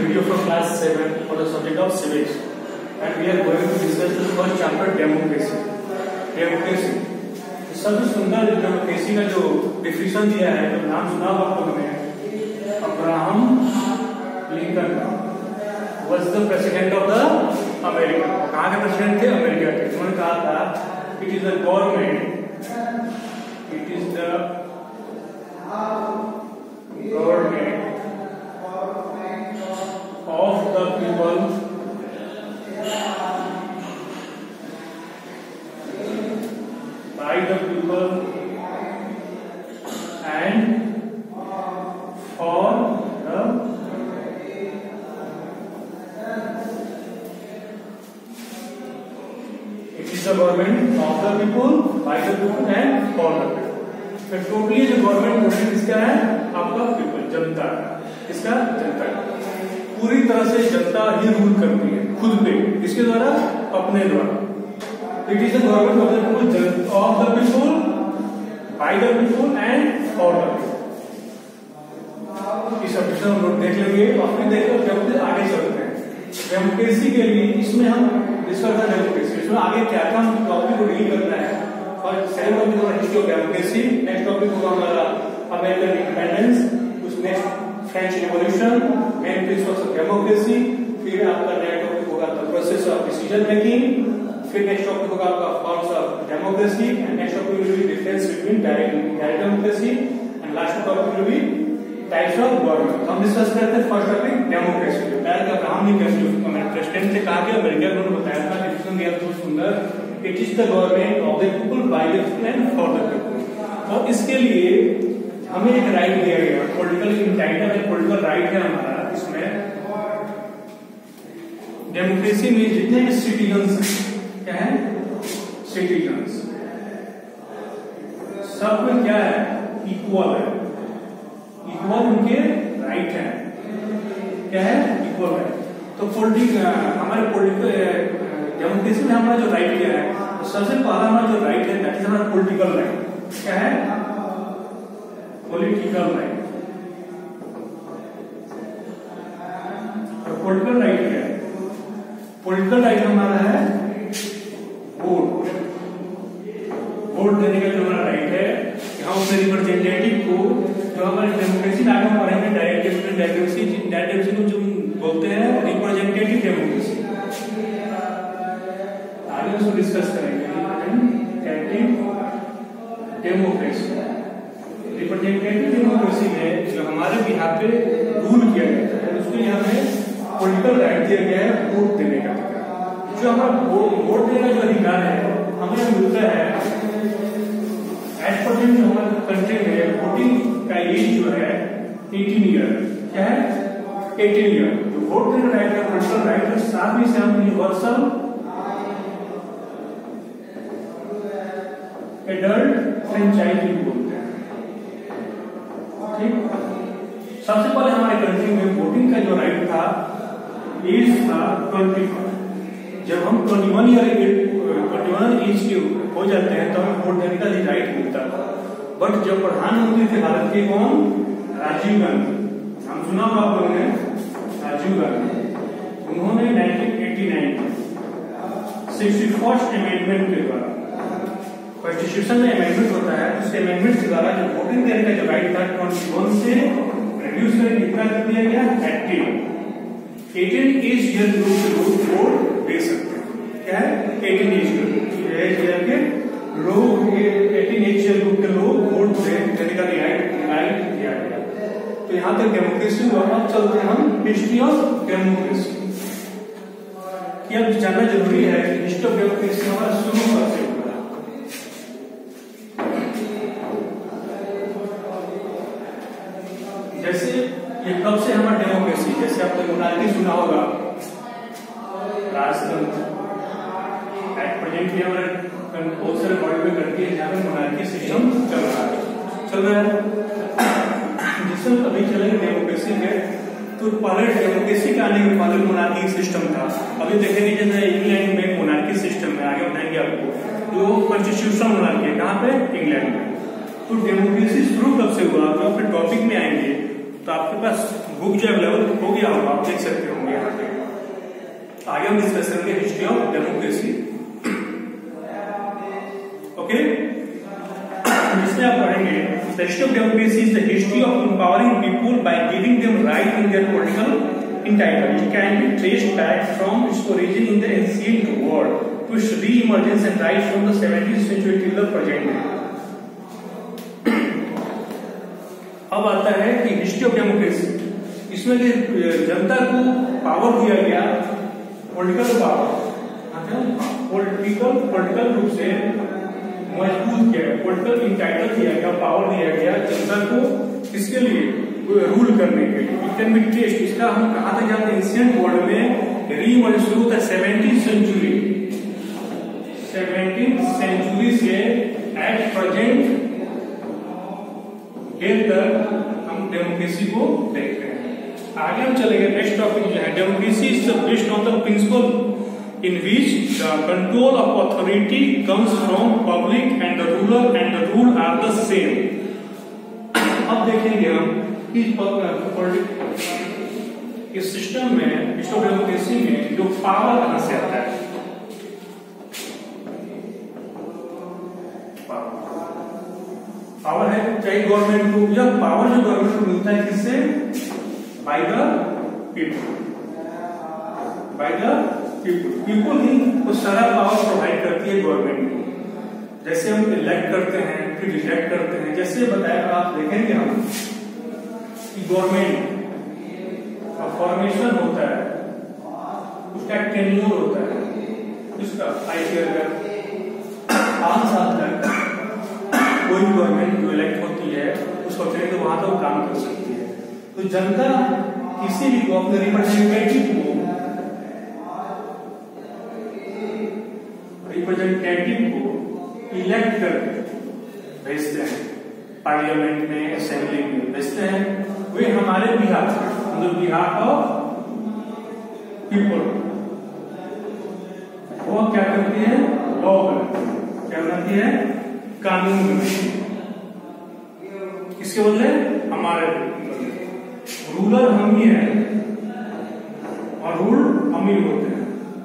video for class 7 for the subject of civics, and we are going to discuss the first chapter, democracy. Democracy सबसे सुंदर democracy का जो definition दिया है, जो नाम सुना हुआ आपको मैंने, Abraham Lincoln was the president of the America. कहाँ के प्रेसिडेंट थे? अमेरिका के। उन्होंने कहा था it is the government of the people by the people and for the it is the government of the people by the people and for the people. Totally जो government इसका है आपका people, जनता। इसका जनता पूरी तरह से जनता ही रूल करती है खुद पे, इसके द्वारा, अपने द्वारा। It is the government of the people, of the people, by the people and for the people. इस ऑप्शन हम लोग देख लेंगे और फिर देखो जब आगे चलते हैं डेमोक्रेसी के लिए। इसमें हम डिस्कस करें डेमोक्रेसी, इसमें आगे क्या क्या हम टॉपिक को डील करना है। सेकंड टॉपिक होगा history of democracy, next topic होगा हमारा अमेरिकन इंडिपेंडेंस, उस next French revolution, main principles of democracy, फिर आपका नेक्स्ट टॉपिक होगा the process of decision making, फिर नेक्स्ट टॉपिक होगा आपका forms of democracy, and next topic will be difference between direct democracy, and last topic will be types of government. हम discuss करते हैं first topic democracy. पहले का Abraham Lincoln president थे, कहा कि अमेरिका को बताया था, डिफिनेशन दिया बहुत सुंदर। It is the government of the people by the people and for the people. और इसके लिए हमें एक राइट दिया गया, पॉलिटिकल इंटाइटल है, पॉलिटिकल राइट है हमारा। इसमें डेमोक्रेसी में जितने भी सिटीजन्स क्या है, सिटीजन्स सब में क्या है, इक्वल है, इक्वल उनके राइट है, क्या है, इक्वल है। तो हमारे पॉलिटिकल डेमोक्रेसी में हमारा जो राइट क्या है, तो सबसे पहला हमारा जो राइट है दैट इज हमारा पॉलिटिकल राइट। क्या है, पॉलिटिकल राइट। और पॉलिटिकल राइट क्या है? पॉलिटिकल राइट हमारा है वोट। वोट देने का जो हमारा राइट है कि हम अपने रिप्रेजेंटेटिव को, जो हमारे डेमोक्रेसी में आगे पढ़ेंगे, डायरेक्ट डेमोक्रेसी को जो बोलते हैं रिप्रेजेंटेटिव डेमोक्रेसी, आगे उसको डिस्कस करेंगे। रिप्रेजेंटेटिव डेमोक्रेसी, रिप्रेजेंटेटिव डेमोक्रेसी में जो हमारे भी यहाँ पे रूल किया जाता है, उसके यहाँ पे पॉलिटिकल राइट दिया गया है वोट देने का। जो हमारा वोट देने का जो अधिकार है हमें मिलता है एज प्रेजेंट हमारे कंट्री में वोटिंग का एज जो है 18 ईयर। क्या है, 18 ईयर। तो वोट देने का राइट है, पॉलिटिकल राइट है, साथ ही से हम यूनिवर्सल एडल्ट फ्रेंचाइजिंग बोलते हैं। ठीक, सबसे पहले हमारे कंट्री में वोटिंग का जो राइट था, एज था 21। जब हम 21 एज के हो जाते हैं तो हमें वोट देने का राइट मिलता था। बट जब प्रधानमंत्री थे भारत के, कौन, राजीव गांधी, नाम सुना होगा आप लोगों ने, राजीव गांधी, उन्होंने 1989 61st अमेंडमेंट के द्वारा, कॉन्स्टिट्यूशन में अमेंडमेंट होता है, उस अमेंडमेंट के द्वारा जो वोटिंग देने का जो राइट था 21 से रिड्यूस कर कितना कर दिया गया, 18 ईयर के लोग वोट दे सकते हैं। क्या है, 18 एज के लोग 18 एज के लोग वोट देने का राइट दिया गया। तो यहाँ तक डेमोक्रेसी हुआ। अब चलते हैं हम हिस्ट्री ऑफ डेमोक्रेसी की। अब जानना जरूरी है कि हिस्ट्री ऑफ डेमोक्रेसी हमारा शुरू कब से हुआ। जैसे ये कब से हमारा डेमोक्रेसी, जैसे आपने मोनार्की सुना होगा, राजतंत्र। एट प्रेजेंट भी हमारे बहुत सारे वर्ल्ड में कंट्री है जहाँ पे मोनार्की सिस्टम चल रहा है। जिसमें अभी चलेंगे डेमोक्रेसी में, तो पहले डेमोक्रेसी का आने के पहले मोनार्की सिस्टम था। अभी देखेंगे जैसे इंग्लैंड में मोनार्की सिस्टम है, आगे बताएंगे आपको, जो कॉन्स्टिट्यूशन मोनार्की है, कहाँ पे, इंग्लैंड में। तो डेमोक्रेसी शुरू कब से हुआ, तो अपने टॉपिक में आएंगे तो आपके पास बुक जो अवेलेबल हो गया होगा, आप देख सकते होंगे यहाँ पे। आगे हम डिस्कस करेंगे हिस्ट्री ऑफ डेमोक्रेसी। ओके, इसमें आप पढ़ेंगे the history of democracy is the history of empowering people by giving them right in their political entitlement. It can be traced back from its origin in the ancient world to its re-emergence and rise from the 17th century till the present day. अब आता है कि history of democracy, इसमें जनता को power दिया गया, political power, political रूप से मजबूत किया गया, पॉलिटिकल इंटाइटल किया गया, पावर दिया गया जनता को, किसके लिए? रूल करने के लिए। इट कैन बी ट्रेस्ड, इसका हम कहां तक जाते हैं? एंशिएंट वर्ल्ड में रीइमर्ज शुरू होता है 17th सेंचुरी से एट प्रेजेंट डे तक हम डेमोक्रेसी को देखते हैं। आगे हम चलेंगे, नेक्स्ट टॉपिक जो है democracy is based on the principle in which the control of authority comes from public and the ruler and the rule are the same. अब देखेंगे हम इस सिस्टम में, हिस्ट्री ऑफ डेमोक्रेसी में जो पावर कहां से आता है? पावर है चाहे गवर्नमेंट को, या पावर जो गवर्नमेंट को मिलता है किससे? By the people, by the people. People ही वो सारा पावर प्रोवाइड करती है गवर्नमेंट को। जैसे हम इलेक्ट करते हैं, फिर रिजेक्ट करते हैं, जैसे बताया आप देखेंगे हम गवर्नमेंट का फॉर्मेशन होता है, उसका टेन्योर होता है, उसका 5 ईयर का 5 साल तक कोई गवर्नमेंट जो इलेक्ट होती है उसको चाहिए तो वहां तो काम कर सकती है। तो जनता किसी भी को अपने रिप्रेजेंटेटिव को इलेक्ट करके भेजते हैं, पार्लियामेंट में, असेंबली में भेजते हैं। वे हमारे बिहाफ ऑफ पीपल वो क्या करती है? लॉ बनाती है। क्या बनाती है? कानून बनाती है। किसके बदले? हमारे रूलर हम ही हैं और रूल हम ही होते हैं।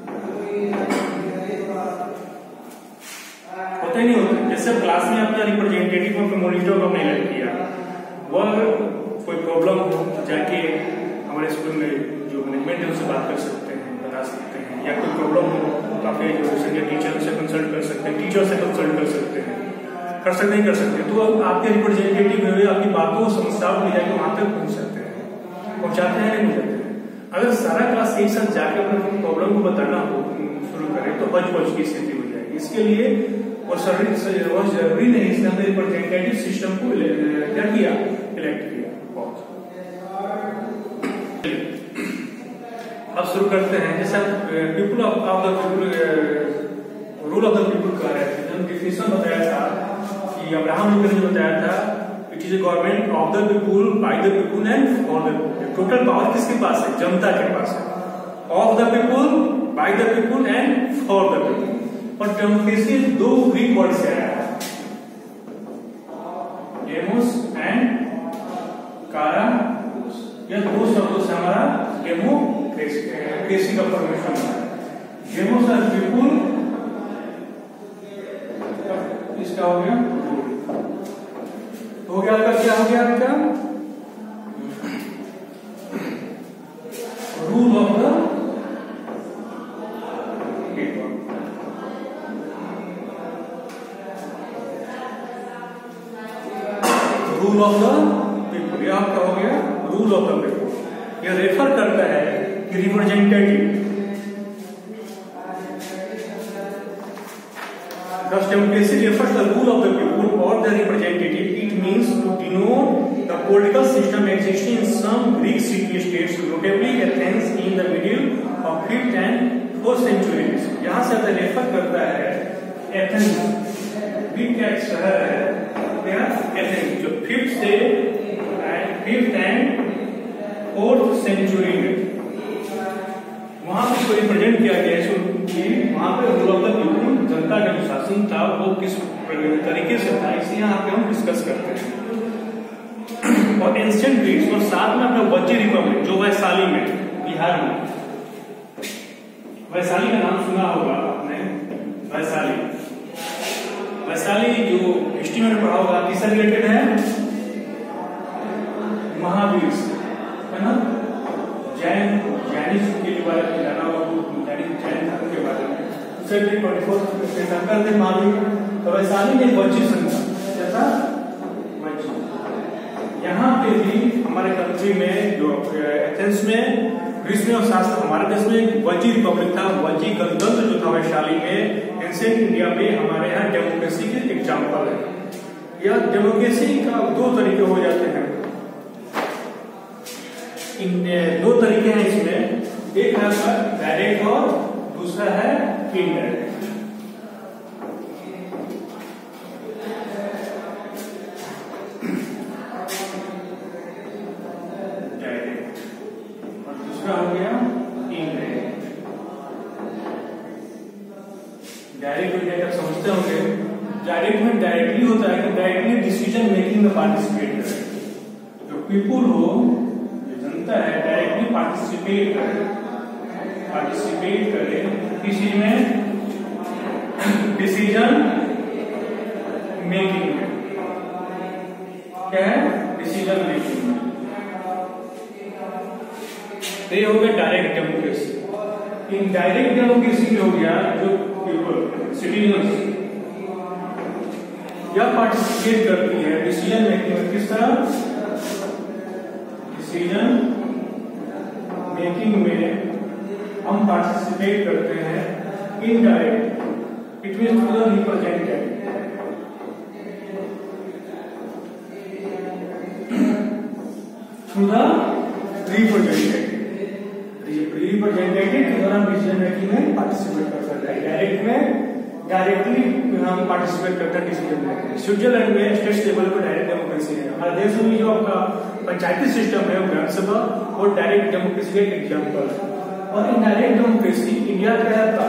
होते नहीं होते? जैसे क्लास में अपना रिप्रेजेंटेटिव अपने मॉनिटर को नहीं इलेक्ट किया, वह कोई प्रॉब्लम हो जाके हमारे स्कूल में जो मैनेजमेंट है उनसे बात कर सकते हैं, बता सकते हैं, या कोई प्रॉब्लम हो तो आपके जो सीनियर टीचर से कंसल्ट कर सकते हैं, टीचर से कंसल्ट कर सकते हैं, कर सकते नहीं कर सकते। तो आपके रिप्रेजेंटेटिव हुए आपकी बातों समस्याओं को जाके वहां तक पहुंच सकते हैं, पहुंचाते हैं नहीं पहुंचाते हैं। अगर सारा क्लास एक साथ जाके अपने प्रॉब्लम को बताना शुरू करें तो बच की स्थिति हो जाएगी। इसके लिए वो जरूरी नहीं, इसने हमने रिप्रेजेंटेटिव सिस्टम को क्या किया? इलेक्ट किया। अब शुरू करते हैं। जैसे people of the people, rule of the people कह रहे थे, जब डिफिनेशन बताया था कि अब्राहम लिंकन ने बताया था it is a government of the people, by the people and for the people. Total power किसके पास है? जनता के पास है। Of the people, by the people and for the people. और डेमोक्रेसी 2 ग्रीक वर्ड से आया है, डेमोस एंड काराकोस। यह 2 शब्दों से हमारा डेमोक्रेसी का फॉर्मेशन है। डेमोस और पीपल, इसका हो गया आपका, क्या हो गया आपका? Rule of the people. Rule of the people, यह आपका हो गया रूल ऑफ द पीपल। यह रेफर करता है कि representative, thus democracy refers to the rule of the people or the representative. It means to denote the political system existing in some Greek city-states, notably Athens in the middle of 5th and 4th centuries. यहाँ से refer करता है Athens, Greek का एक शहर है Athens, जो 5th and 4th century में वहां पे कोई रिप्रेजेंट किया गया है कि वहां पे रूल ऑफ द पीपल, जनता का जो शासन था वो किस तरीके से था, इसे यहाँ पे हम डिस्कस करते हैं। और एंशिएंट ग्रीक्स, और साथ में अपना वज्जी रिपब्लिक जो वैशाली में, बिहार में, वैशाली का नाम सुना होगा आपने, वैशाली। वैशाली जो हिस्ट्री में पढ़ा होगा, किससे रिलेटेड है? महावीर से, है ना? जैनिज्म के बारे में जाना होगा, जैन धर्म के बारे में। शंकर थे महावीर, तो वैशाली में वज्जी संघ था, यहाँ पे भी हमारे कंट्री में जो एथेंस में, ग्रीस में और शास्त्र हमारे देश में वज्जी रिपब्लिक था, वज्जी गणतंत्र जो था वैशाली में। एंशिएंट इंडिया में हमारे यहाँ डेमोक्रेसी के एग्जाम्पल है। या डेमोक्रेसी का दो तरीके हो जाते हैं, दो तरीके हैं इसमें, एक है डायरेक्ट और दूसरा है इनडायरेक्ट। हो गया इनडायरेक्ट। डायरेक्ट में आप समझते होंगे, डायरेक्ट में डायरेक्टली होता है कि डायरेक्टली डिसीजन मेकिंग में पार्टिसिपेट करे, जो पीपुल हो, जो जनता है, डायरेक्टली पार्टिसिपेट करे किसी में, डिसीजन मेकिंग में। क्या है? डिसीजन मेकिंग में। ये हो गया डायरेक्ट डेमोक्रेसी। इनडायरेक्ट डेमोक्रेसी में हो गया जो पीपल, सिटीजन्स, या पार्टिसिपेट करती है डिसीजन मेकिंग में। किस तरह? डिसीजन मेकिंग में हम पार्टिसिपेट करते हैं indirect, it means through the representative, through the representative के द्वारा डिसीजन मेकिंग में पार्टिसिपेट कर सकते हैं। डायरेक्ट में डायरेक्टली हम पार्टिसिपेट करते हैं डिसीजन मेकिंग। स्विट्जरलैंड में स्टेट लेवल पर डायरेक्ट डेमोक्रेसी है। हमारे देश में जो आपका पंचायती सिस्टम है, विधानसभा, वो डायरेक्ट डेमोक्रेसी का एक एग्जाम्पल है। और इनडायरेक्ट डेमोक्रेसी इंडिया का है,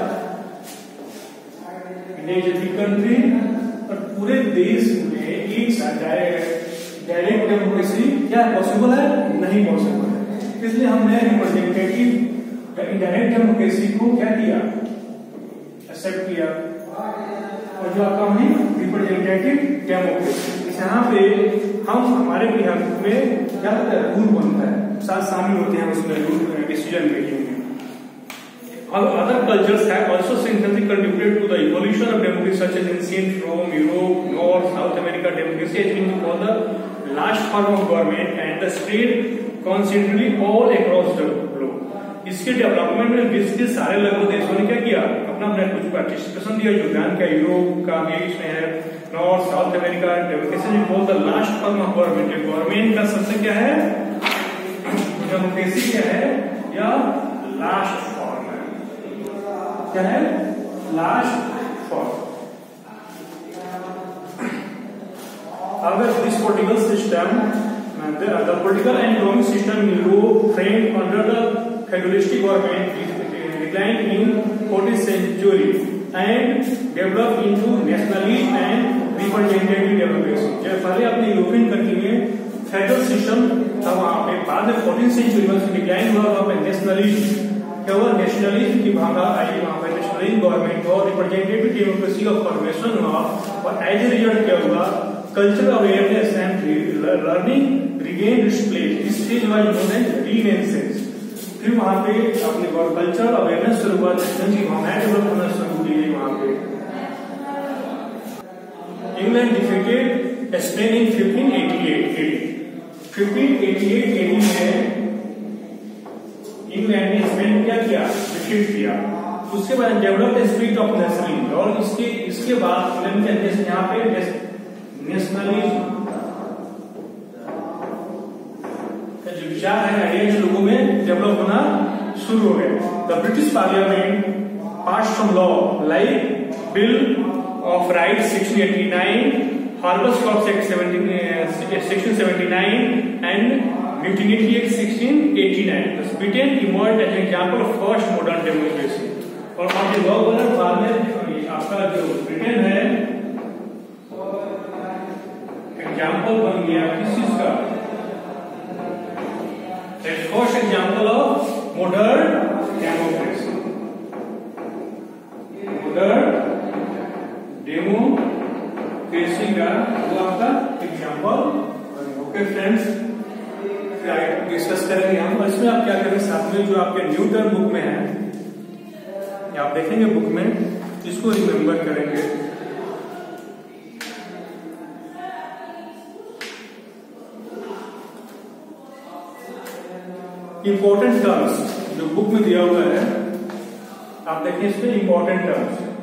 इंडिया इज ए कंट्री, और पूरे देश में एक साथ डायरेक्ट डेमोक्रेसी क्या पॉसिबल है? नहीं पॉसिबल है। इसलिए हमने रिप्रेजेंटेटिव इनडायरेक्ट डेमोक्रेसी को क्या किया? एक्सेप्ट किया। और जो आपका है रिप्रेजेंटेटिव डेमोक्रेसी, यहाँ पे हम हमारे बिहार में क्या होता है? रूल बनता है, साथ शामिल होते हैं उसमें, रूल डिसीजन मेकिंग में। और other cultures have also significantly contributed to the evolution of democracy such as ancient Rome, Europe, North, South America. Democracy has been called the last form of government and the spread constantly all across the globe. इसके development में विश्व के सारे लगभग देशों ने क्या किया? अपना अपना कुछ पार्टिसिपेशन दिया, योगदान किया। यूरोप का भी इसमें है, North, South America. Democracy is both the last form of government, government का सबसे क्या है? डेमोक्रेसी क्या है? या लास्ट फॉर्म है। क्या है? Last form. अगर this political system, the political and economic system in Europe framed under the feudalistic government declined in 14th century and developed into nationalist and representative democracy। जब पहले अपने यूरोपियन कंट्री में federal system था, वहां पे बाद में 14th सेंचुरी में डिक्लाइन हुआ, वहां पे नेशनलिज्म क्या हुआ? नेशनलिज्म की भावना आई, वहां पे नेशनलिज्म गवर्नमेंट और रिप्रेजेंटेटिव डेमोक्रेसी का फॉर्मेशन हुआ। और एज ए रिजल्ट क्या हुआ? Cultural awareness and learning regained its place. This stage was known as Renaissance। फिर वहां पे अपने कल्चरल अवेयरनेस शुरू हुआ, नेशनल की भावनाएं डेवलप होना शुरू हुई वहां पे। England defeated Spain in 1588 AD में इंग्लैंड ने स्पेन क्या किया? डिफीट किया। उसके बाद डेवलप स्पिरिट ऑफ नेशनलिज्म, और इसके बाद इंग्लैंड के यहाँ पे नेशनलिज्म जो विचार है, आइडिया लोगों में डेवलप होना शुरू हो गया। The British parliament pass some law like bill of rights 1689, habeas corpus act 1679 and mutiny act 1689। Britain emerged as an example of first modern democracy. और वहां के लॉ बना, बाद में आपका जो ब्रिटेन है एग्जांपल बन गया किस चीज का? First example of modern democracy. Modern democracy का वो आपका एग्जांपल। ओके फ्रेंड्स, डिस्कस करेंगे हम। और इसमें आप क्या करेंगे, साथ में जो आपके न्यू टर्म बुक में है, आप देखेंगे बुक में, इसको रिमेम्बर करेंगे। इंपॉर्टेंट टर्म्स जो बुक में दिया हुआ है, आप देखिए इसमें इंपॉर्टेंट टर्म्स